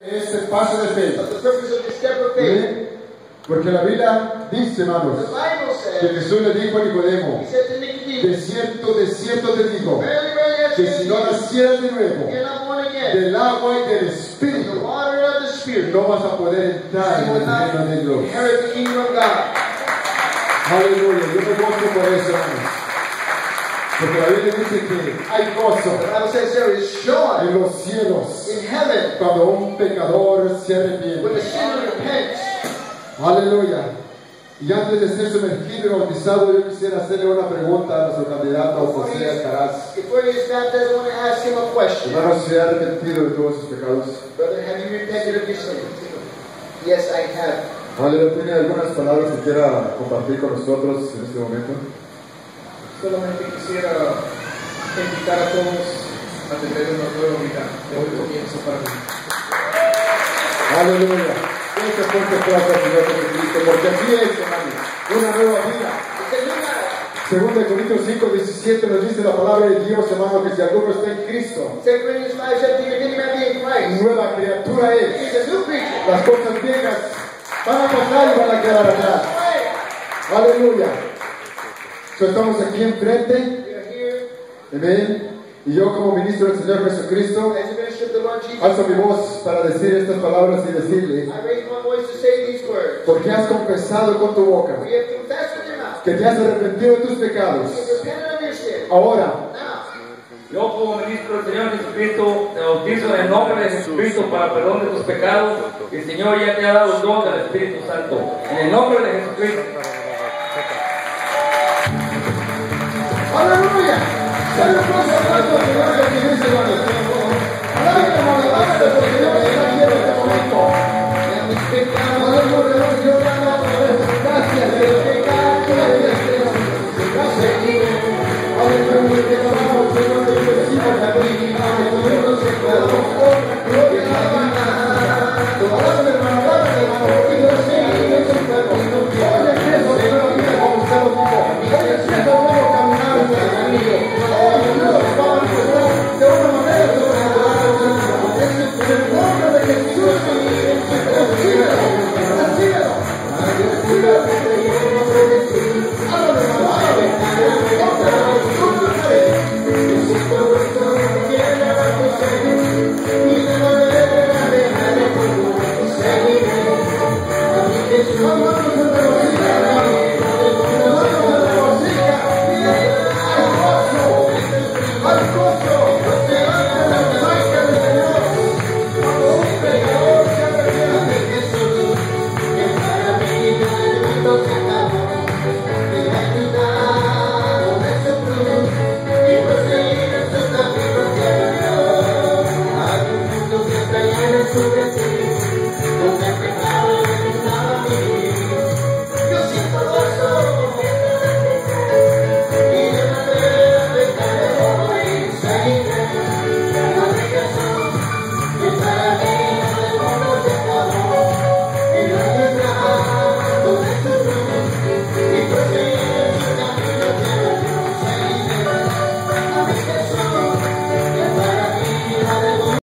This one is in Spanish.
Este paso de fe. But the purpose of this step of faith. ¿Sí? Porque la Biblia dice, hermanos, The Bible que says, Jesús le dijo a Nicodemo, he said to Nicodemus, de cierto te digo, verily, verily, I que say si to no you, nacieras de nuevo, you're not born again. del agua y del The Espíritu, water of the Spirit. no vas a poder entrar You en will el not reino de Dios. inherit the kingdom of God. Aleluya, yo me gozo por eso, hermanos. Porque la Biblia dice que hay gozo The Bible says there is joy en los cielos in heaven cuando un pecador se when the arrepiente. sinner repents. Aleluya. Y antes de ser sumergido y bautizado, yo quisiera hacerle una pregunta a nuestro candidato José Alcaraz. Before he is baptized, I want to ask him a question. Hermano, ¿se ha arrepentido de todos sus pecados? Brother, have you repented of your sins? Yes, I have. Vale, ¿tiene algunas palabras que quiera compartir con nosotros en este momento? Solamente quisiera invitar a todos a tener una nueva vida, de hoy comienzo para mí. Aleluya. Este fuerte aplauso al Señor Jesucristo, porque así es, hermano, una nueva vida. Según de Corintios 5:17 nos dice la palabra de Dios, hermano, que si alguno está en Cristo, 2 Corinthians 5:17, if any man be in Christ, nueva criatura es. he is a new creature. Las cosas viejas van a pasar y van a quedar atrás. Aleluya. So, estamos aquí enfrente, We are here amén. Y yo como ministro del Señor Jesucristo, as a minister of the Lord Jesus. alzo mi voz para decir estas palabras y decirle, I raise my voice to say these words. porque has confesado con tu boca We have confessed with your mouth. que te has arrepentido de tus pecados. You have repented of your sin. Ahora, Now, Yo como ministro del Señor Jesucristo te bautizo en el nombre de Jesucristo para perdón de tus pecados. Y el Señor ya te ha dado el don del Espíritu Santo. En el nombre de Jesucristo. aleluya. Se le aplauso al Señor Jesucristo, hermanos.